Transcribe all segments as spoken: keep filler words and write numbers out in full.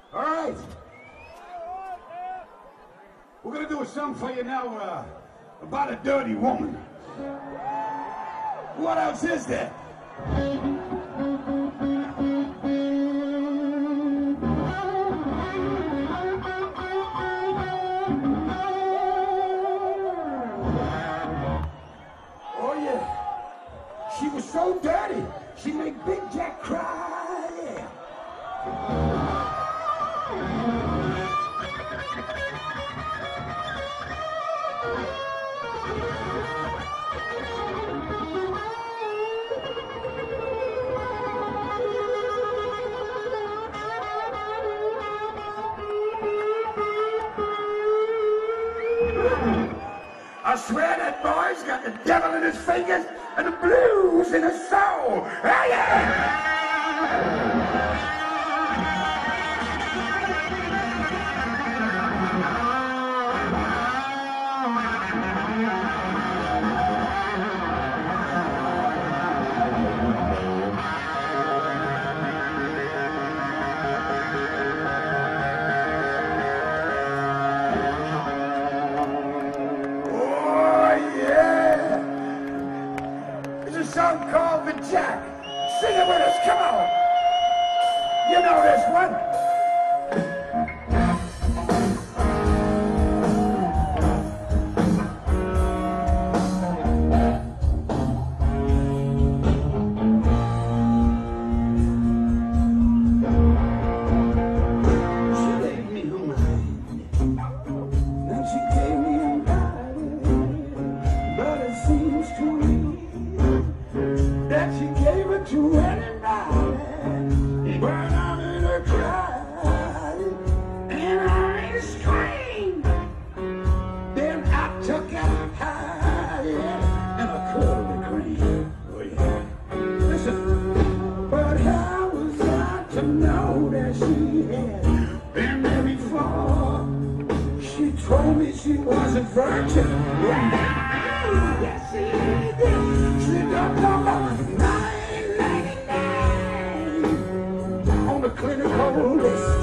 All right. We're gonna do a song for you now uh, about a dirty woman. What else is there? Oh yeah. She was so dirty, she made Big Jack cry. Yeah. I swear that boy's got the devil in his fingers and the blues in his soul. Hey, yeah! Song called The Jack. Sing it with us, come on. You know this one. She gave me her mind, then she gave me her body, but it seems to me that she gave it to anybody, but I'm in a cry, and I screamed. Then I took it high, yeah, and I cuddled the green. Oh yeah. Listen, but how was I to know that she had been there before? She told me she was a virgin. Yes, she did. She don't know about nine ninety-nine on the clinical list.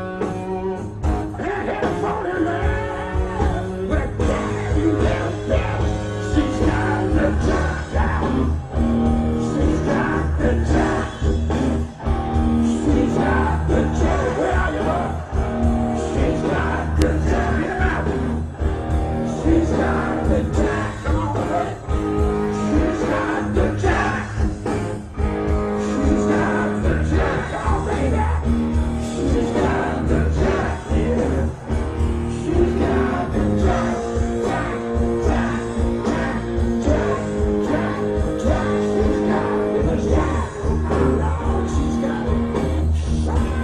I had to fall in love with a daddy little girl. She's got the jack down. She's got the jack. She's got the jack. Where are you, love? She's got the jack. Get him out. She's got the jack. Come on, love. She's got the jack. She's got the jack. Come on, baby. She's got the jack. Yeah. She's got the jack. Jack, jack, jack, jack, jack, jack. She's got the jack. Oh, Lord, she's got it.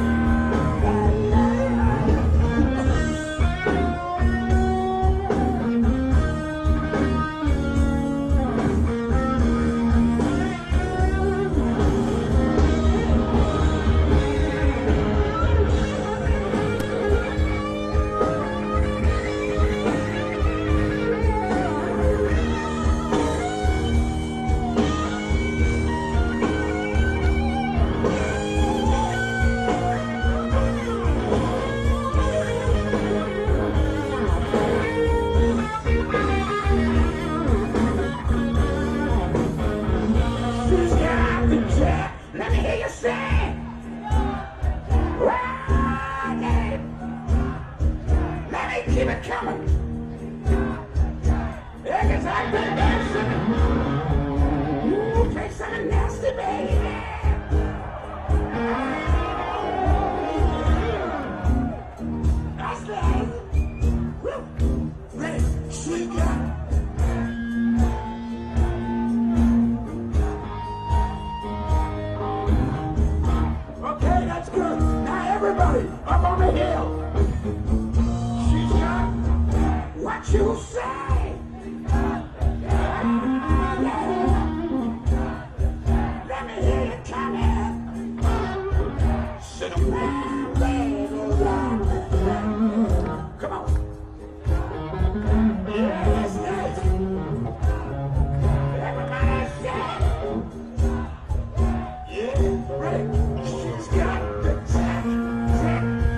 She's got the jack. Let me hear you sing. Ride it. Let me keep it coming. Yeah, 'cause I've been dancing. Ooh, play something nasty, baby. That's right. Woo. Ready? She got. Okay, that's good. Now everybody, up on the hill. She's got what you say. Let me hear you coming. Sit around, baby. Come on. Yes, yes. Everybody say. Yeah, ready. She's got the jack, jack.